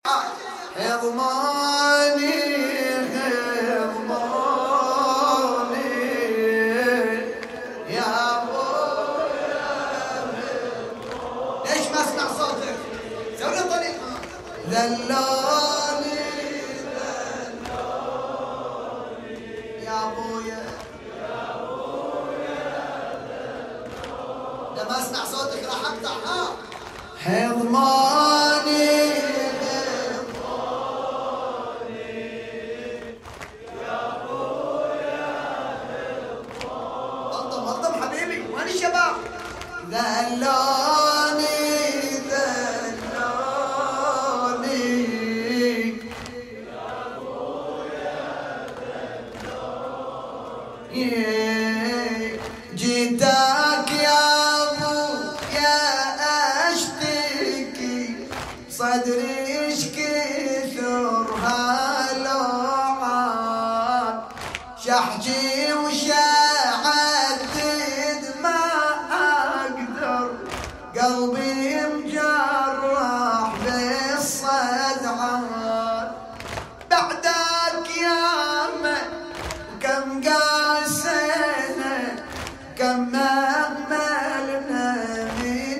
حضماني حضماني يا ابويا. ليش ما اسمع صوتك؟ سوي لي طريقه. ذلاني ذلاني يا ابويا يا ابويا. لما اسمع صوتك راح اقطع. حضماني ذلاني ذلاني يا ابويا ذلاني. جيتك يا ابويا اشتكي صدري ايش كثر هالوعان شحجي قلبي مجرح بالصدعان بعدك ياما وكم قاسينا كم أملنا من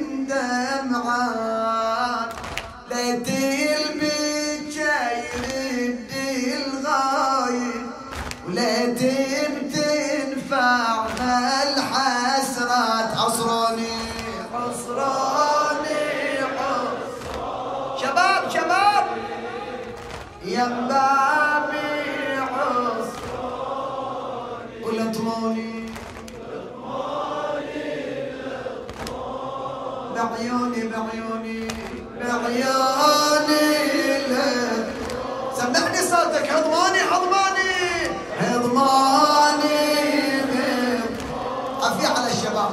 دمعان ليتي البيت يرد الغايب وليتي بتنفعنا الحسرات. عصراني عصراني شباب شباب يا مبابي عصراني ولطموني بعيوني بعيوني بعيوني. سمعني صوتك. حضماني حضماني حضماني. عافية على الشباب.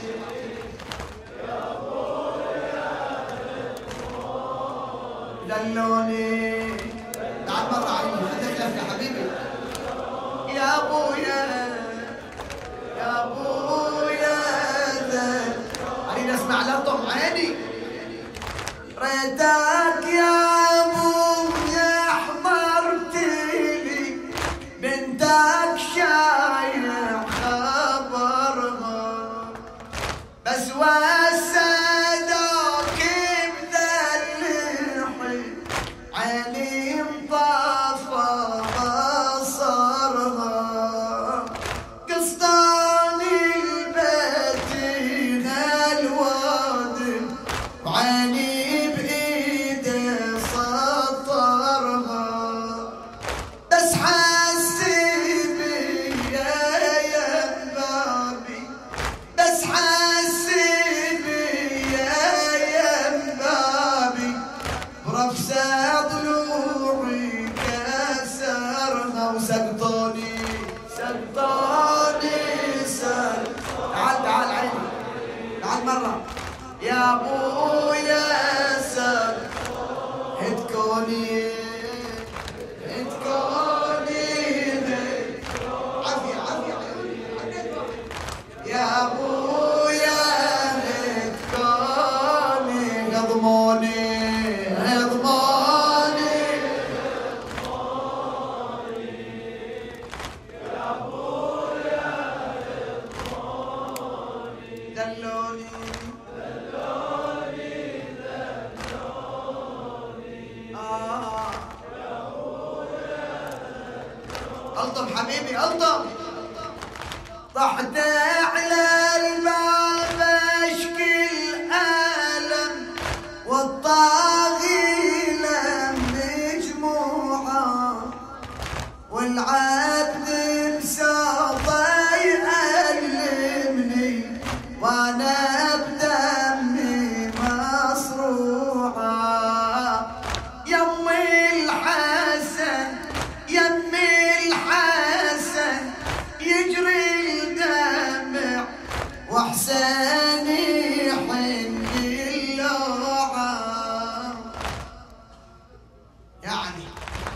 دلوني تعال مرة عيني عندك لفة يا حبيبي. يا ابويا يا ابويا اريد اسمع لطم عيني. ريتك يا ابويا حضرت لي بنتك شايع خبرها بس سقطوني سقطوني سقطوني. تعال تعال عيني تعال مرة يا ابويا سقطوني هتكوني هتكوني. عافية عافية يا ابويا هتكوني. هضموني دلوني دلوني دلوني. يا ابويا الطم حبيبي الطم. طحت على الباب اشكي الالم والطاغي مجموعه والعبد بساطه يألمني وانا بدمي مصروعه. يمي الحسن يمي الحسن يجري الدمع واحساني يحن اللوعه. يعني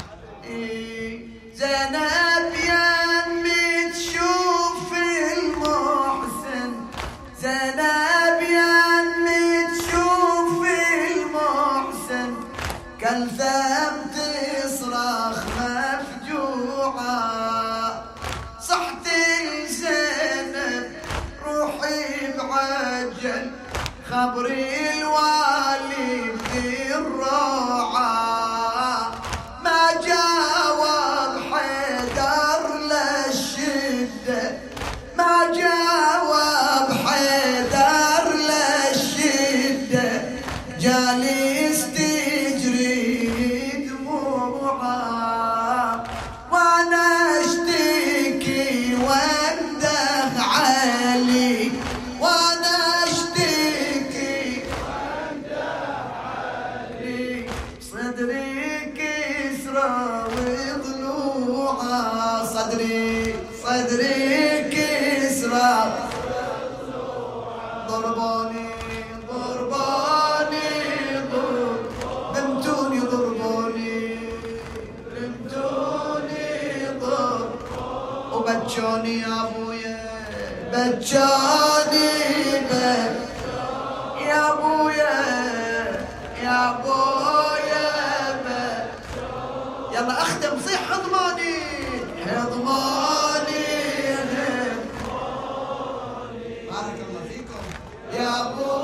زينب يمي تشوف المحسن زينب يمي تشوف المحسن كالفا زينب تصرخ مفجوعة، صحت لزينب روحي بعجل خبري الوالي بالروعة، ما جاوب حيدر للشدة، ما جاوب حيدر للشدة، جالس تجري دموعه وانا اشتكي وانده علي، وانا اشتكي وانده علي، صدري كسرى وضلوعه، صدري كسرى، ضربوني بمتوني ضربوني وبجوني يا ابويا، بجوني يا ابويا يا ابويا يلا اختم صيح حضماني حضماني، بارك الله فيكم يا ابويا.